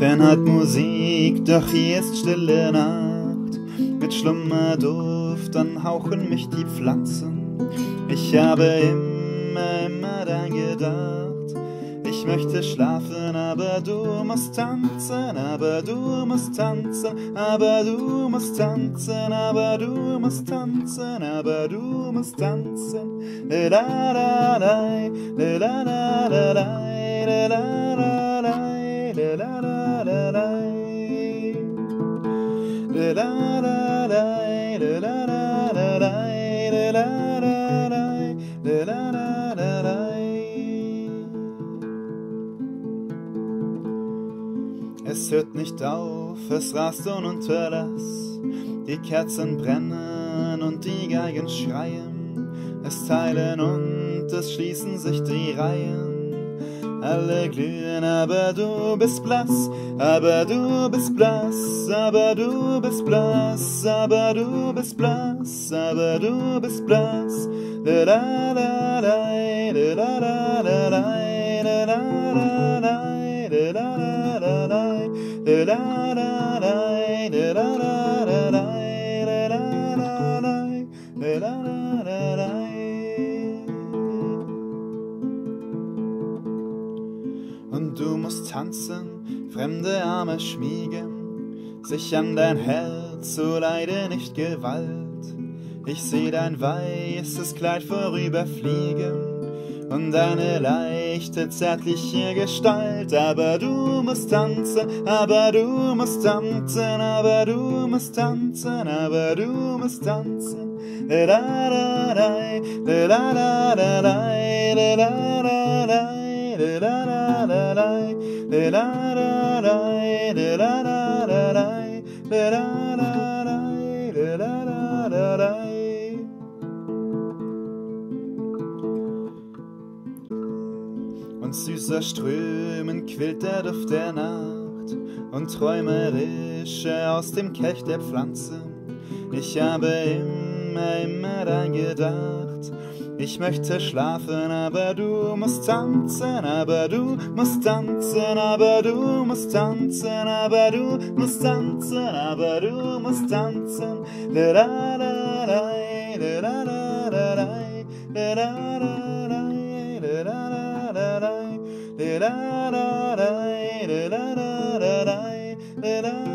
gern halt Musik, doch hier ist stille Nacht. Mit Schlummerduft, dann hauchen mich die Pflanzen. Ich habe immer daran gedacht. Ich möchte schlafen, aber du musst tanzen, aber du musst tanzen, aber du musst tanzen, aber du musst tanzen, aber du musst tanzen. La la la la, la la la la la, la la la la, la la la la la, la la la la, la la la la la, la la la la, la la la la. Es hört nicht auf, es rast ununterlass. Die Kerzen brennen und die Geigen schreien. Es teilen und es schließen sich die Reihen. Alle glühen, aber du bist blass, aber du bist blass, aber du bist blass, aber du bist blass, aber du bist blass. La la la la, la la la la, la la la la, la la la la. La la la la, la la la la, la la la la, la la la. Und du musst tanzen, fremde Arme schmiegen, sich an dein Herz, so leide nicht Gewalt. Ich seh dein weißes Kleid vorüberfliegen und deine leichte, zärtliche Gestalt. Aber du musst tanzen, aber du musst tanzen, aber du musst tanzen, aber du musst tanzen. La la la la, la la la la, la la la la, la la la la la, la la la la, la la la la la, la la la la, la la la la. Und süßer Strömen quillt der Duft der Nacht und träumerische aus dem Kelch der Pflanze. Ich habe immer daran gedacht. Ich möchte schlafen, aber du musst tanzen, aber du musst tanzen, aber du musst tanzen, aber du musst tanzen, aber du musst tanzen. La la la la, la la la la, la la la la, la la la la la, la la la la, la la la la, la la